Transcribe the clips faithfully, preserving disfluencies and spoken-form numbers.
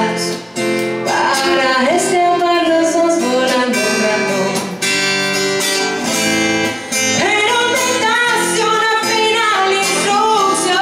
alas para escapar los dos volando un rato. Pero tentaste una final instrucción,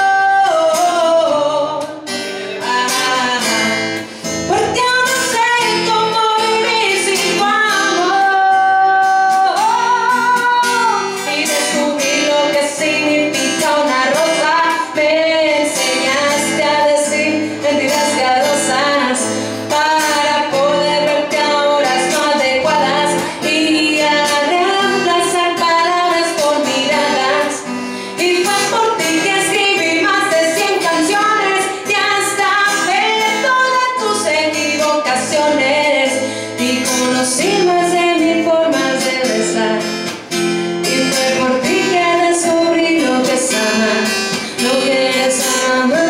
ah, porque aún no sé cómo vivir sin tu amor, y descubrí lo que significa una rosa. Me enseñaste a decir mentiras piadosas para poder verte a horas no adecuadas y a reemplazar palabras por miradas. Y fue por ti que escribí más de cien canciones y hasta fe todas tus equivocaciones, y conocí más de mil formas de besar. Y fue por ti que descubrí lo que es amar, lo que es amar,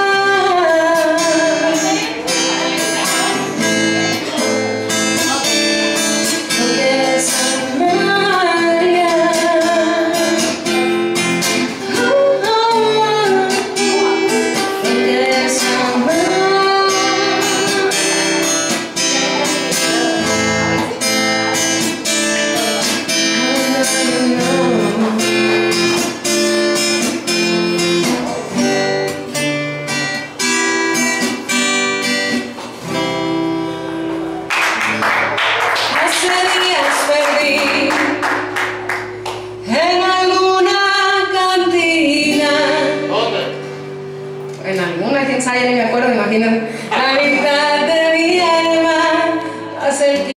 lo que es amar, yeah. Oh, oh, oh. Lo que es amar. Hace días perdí en alguna cantina. ¿Dónde? En alguna, quién sabe, ni me acuerdo, me imagino. La mitad de mi alma hace el